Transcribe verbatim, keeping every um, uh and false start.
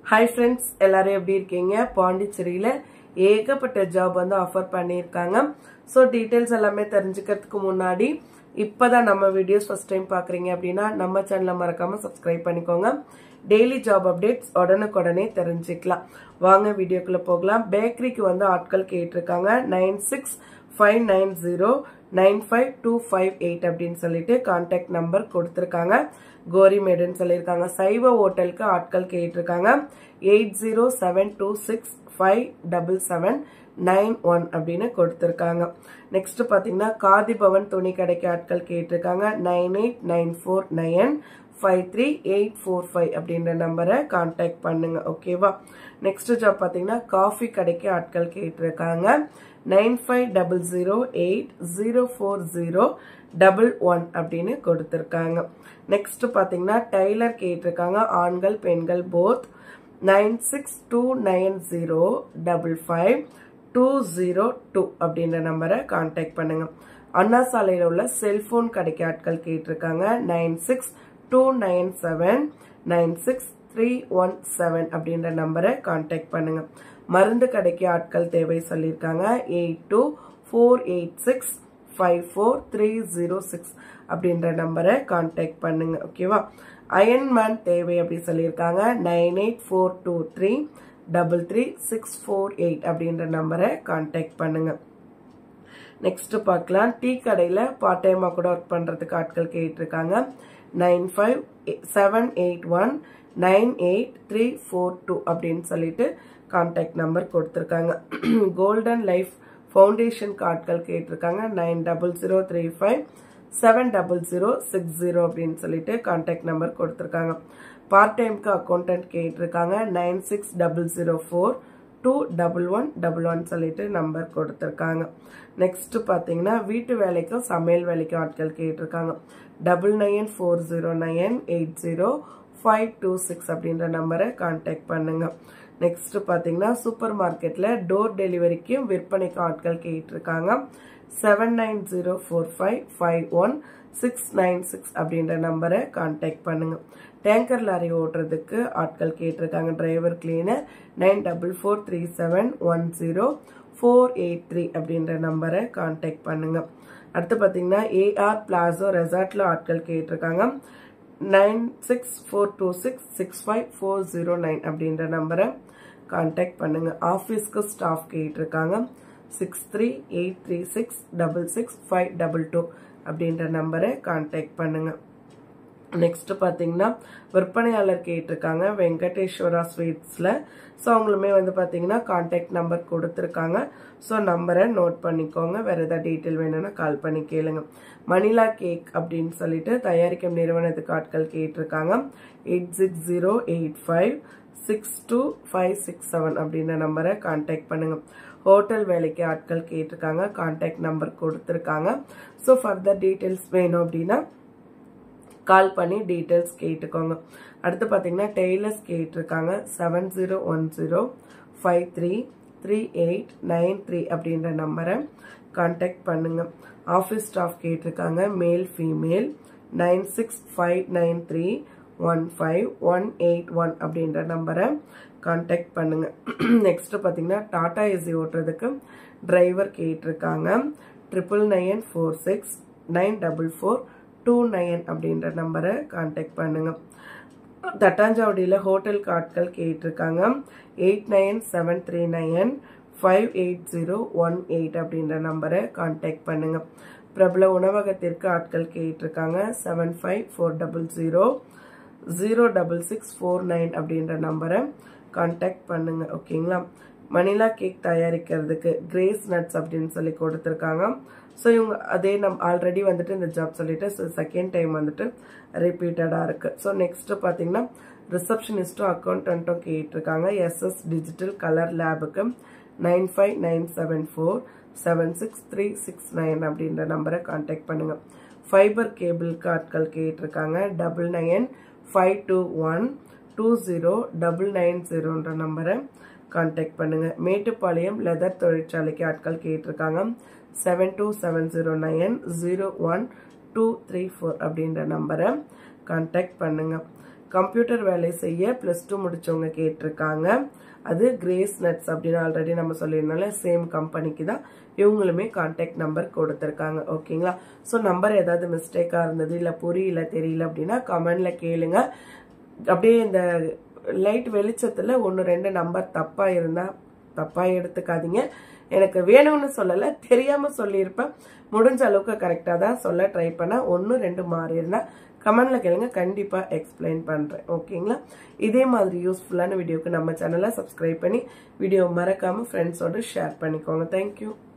Hi friends, எல்லாரும் எப்படி இருக்கீங்க? பாண்டிச்சேரியில ஏகப்பட்ட ஜாப் வந்து ஆஃபர் பண்ணிருக்காங்க. சோ டீடைல்ஸ் எல்லாமே தெரிஞ்சுக்கிறதுக்கு முன்னாடி இப்பதான் நம்ம வீடியோஸ் ஃபர்ஸ்ட் டைம் பாக்குறீங்க அப்படினா நம்ம சேனலை மறக்காம சப்ஸ்கிரைப் பண்ணிக்கோங்க. டெய்லி ஜாப் அப்டேட்ஸ் உடனுக்குடனே தெரிஞ்சுக்கலாம். வாங்க வீடியோக்குள்ள போகலாம். பேக்கரிக்கு வந்து ஆட்கள் கேட்டிருக்காங்க. Nine six five nine zero nine five two five eight அப்படின்னு சொல்லிட்டு கான்டாக்ட் நம்பர் கொடுத்திருக்காங்க. கோரிமேடுன்னு சொல்லியிருக்காங்க. சைவ ஹோட்டலுக்கு ஆட்கள் கேட்டிருக்காங்க. Eight zero seven two six five double seven nine one அப்படின்னு கொடுத்திருக்காங்க. நெக்ஸ்ட் பாத்தீங்கன்னா காதிபவன் துணி கடைக்கு ஆட்கள் கேட்டிருக்காங்க. Nine eight nine four nine five three eight four five அப்படின்ற நம்பரை கான்டாக்ட் பண்ணுங்க. ஓகேவா? நெக்ஸ்ட் ஜாப் பாத்தீங்கன்னா காஃபி கடைக்கு ஆட்கள் கேட்டிருக்காங்க. Nine five double zero eight zero four zero double one அப்படின்னு கொடுத்திருக்காங்க. நெக்ஸ்ட் பாத்தீங்கன்னா டைலர் கேட்டிருக்காங்க. ஆண்கள் பெண்கள் both. Nine six two nine zero double five two zero two அப்படின்ற நம்பரை கான்டாக்ட் பண்ணுங்க. அண்ணா சாலையில் உள்ள செல்போன் கடைக்கு ஆட்கள் கேட்டிருக்காங்க. Nine six two nine seven nine six three one seven அப்படின்ற நம்பரை கான்டாக்ட் பண்ணுங்க. மருந்து கடைக்கு ஆட்கள் தேவை சொல்லியிருக்காங்க. Eight two four eight six five four three zero six அப்படின்ற நம்பரை கான்டாக்ட் பண்ணுங்க. ஓகேவா? அயன்மேன் தேவை அப்படி சொல்லியிருக்காங்க. Nine eight four two three double three six four eight அப்படின்ற நம்பரை கான்டாக்ட் பண்ணுங்க. நெக்ஸ்ட் பார்க்கலாம். டீ கடையில பார்ட் டைமா கூட ஒர்க் பண்றதுக்கு ஆட்கள் கேட்டிருக்காங்க. Nine five seven eight one nine eight three four two அப்படின்னு சொல்லிட்டு கான்டாக்ட் நம்பர் கொடுத்திருக்காங்க. கோல்டன் லைஃப் ஃபவுண்டேஷன் ஆட்கள் கேட்டிருக்காங்க. Nine double zero three five seven double zero six zero அப்படின்னு சொல்லிட்டு கான்டாக்ட் நம்பர் கொடுத்திருக்காங்க. பார்ட் டைம்க்கு அக்கௌண்டன்ட் கேட்டிருக்காங்க. Nine six double zero four two double one double one சொல்லிட்டு நம்பர் கொடுத்திருக்காங்க. நெக்ஸ்ட் பாத்தீங்கன்னா வீட்டு வேலைக்கும் சமையல் வேலைக்கும் ஆட்கள் கேட்டிருக்காங்க. Double nine four zero nine eight zero five two six அப்படின்ற நம்பரை கான்டாக்ட் பண்ணுங்க. நெக்ஸ்ட் பாத்தீங்கன்னா சூப்பர் மார்க்கெட்ல டோர் டெலிவரிக்கும் விற்பனைக்கு ஆட்கள் கேட்டிருக்காங்க. Seven nine zero four five five one six nine six அப்படின்ற நம்பரை கான்டாக்ட் பண்ணுங்க. டேங்கர் லாரி ஓட்டுறதுக்கு ஆட்கள் கேட்டிருக்காங்க. Driver cleaner. Nine double four three seven one zero four eight three அப்படின்ற நம்பரை கான்டாக்ட் பண்ணுங்க. அடுத்து பாத்தீங்கன்னா ஏஆர் பிளாசோ ரெசார்ட்ல ஆட்கள் கேட்டிருக்காங்க. Nine six four two six six five four zero nine அப்படின்ற நம்பரை கான்டாக்ட் பண்ணுங்க. ஆபீஸ்க்கு ஸ்டாஃப் கேட்டிருக்காங்க. Six three eight three six double six five double two அப்படின்ற நம்பரை கான்டாக்ட் பண்ணுங்க. நெக்ஸ்ட் பாத்தீங்கன்னா விற்பனையாளர் கேட்டிருக்காங்க. வெங்கடேஸ்வரா ஸ்வீட்ஸ்ல. ஸோ அவங்களுமே வந்து பாத்தீங்கன்னா கான்டாக்ட் நம்பர் கொடுத்துருக்காங்க. ஸோ நம்பரை நோட் பண்ணிக்கோங்க. வேற ஏதாவது டீட்டெயில் வேணும்னா கால் பண்ணி கேளுங்க. மணிலா கேக் அப்படின்னு சொல்லிட்டு தயாரிக்கும் நிறுவனத்துக்கு ஆட்கள் கேட்டிருக்காங்க. Eight six zero eight five six two five six seven அப்படின்ற நம்பரை கான்டாக்ட் பண்ணுங்க. ஹோட்டல் வேலைக்கு ஆட்கள் கேட்டிருக்காங்க. கான்டாக்ட் நம்பர் கொடுத்துருக்காங்க. ஸோ ஃபர்தர் டீட்டெயில்ஸ் வேணும் அப்படின்னா கால் பண்ணி டீட்டெயில்ஸ் கேட்டுக்கோங்க. அடுத்து பாத்தீங்கன்னா டெய்லர்ஸ் கேட்டிருக்காங்க. Seven zero one zero five three three eight nine three அப்படின்ற நம்பரை கான்டாக்ட் பண்ணுங்க. ஆஃபீஸ் ஸ்டாஃப் கேட்டிருக்காங்க. Male female. Nine six five nine three one five one eight one அப்படின்ற நம்பரை கான்டாக்ட் பண்ணுங்க. நெக்ஸ்ட் பாத்தீங்கன்னா டாடா ஏசி ஓட்டுறதுக்கு டிரைவர் கேட்டிருக்காங்க. Triple nine four six nine double four two nine அப்படின்ற நம்பரை கான்டாக்ட் பண்ணுங்க. தட்டாஞ்சாவடியில ஹோட்டலுக்கு ஆட்கள் கேட்டிருக்காங்க. Eight nine seven three nine five eight zero one eight அப்படின்ற நம்பரை கான்டாக்ட் பண்ணுங்க. பிரபல உணவகத்திற்கு ஆட்கள் கேட்டிருக்காங்க. Seven five four double zero zero double six four nine அப்படின்ற நம்பரை கான்டாக்ட் பண்ணுங்க. ஓகேங்களா? மணிலா கேக் தயாரிக்கிறதுக்கு கிரேஸ் நட்ஸ் அப்படின்னு சொல்லி கொடுத்துருக்காங்க. ஸோ இவங்க அதே நம் ஆல்ரெடி வந்துட்டு இந்த ஜாப் சொல்லிட்டு செகண்ட் டைம் வந்துட்டு ரிப்பீட்டடா இருக்கு. ஸோ நெக்ஸ்ட் பாத்தீங்கன்னா ரிசப்ஷனிஸ்டும் அக்கௌண்டன்ட்டும் கேட்டிருக்காங்க. எஸ்எஸ் டிஜிட்டல் கலர் லேபுக்கு nine five nine seven four seven six three six nine அப்படின்ற நம்பரை கான்டாக்ட் பண்ணுங்க. ஃபைபர் கேபிளுக்கு ஆட்கள் கேட்டிருக்காங்க. Double nine five two one two zero double nine ஜீரோன்ற நம்பரை கான்டாக்ட் பண்ணுங்க. மேட்டுப்பாளையம் லெதர் தொழிற்சாலைக்கு ஆட்கள் கேட்டிருக்காங்க. Seven two seven zero nine zero one two three four அப்படின்ற நம்பரை கான்டாக்ட் பண்ணுங்க. கம்ப்யூட்டர் வேலை செய்ய பிளஸ் டூ முடிச்சவங்க கேட்டிருக்காங்க. அது கிரேஸ் நட்ஸ் அப்படின்னு ஆல்ரெடி நம்ம சொல்லியிருந்தால சேம் கம்பெனிக்கு தான் இவங்களுமே கான்டாக்ட் நம்பர் கொடுத்துருக்காங்க. ஓகேங்களா? ஸோ நம்பர் ஏதாவது மிஸ்டேக்கா இருந்தது இல்ல புரியல தெரியல அப்படின்னா கமெண்ட்ல கேளுங்க. அப்படியே இந்த லைட் வெளிச்சத்துல ஒன்னு ரெண்டு நம்பர் தப்பா இருந்தா தப்பா எடுத்துக்காதீங்க. எனக்கு வேணும்னு சொல்லல, தெரியாம சொல்லியிருப்பேன். முடிஞ்ச அளவுக்கு கரெக்டா தான் சொல்ல ட்ரை பண்ண. ஒன்னு ரெண்டு மாறி இருந்தா கமெண்ட்ல கேளுங்க, கண்டிப்பா எக்ஸ்பிளைன் பண்றேன். ஓகேங்களா? இதே மாதிரி யூஸ்ஃபுல்லான வீடியோக்கு நம்ம சேனலை சப்ஸ்கிரைப் பண்ணி வீடியோ மறக்காம ஃப்ரெண்ட்ஸோட ஷேர் பண்ணிக்கோங்க. தேங்க்யூ.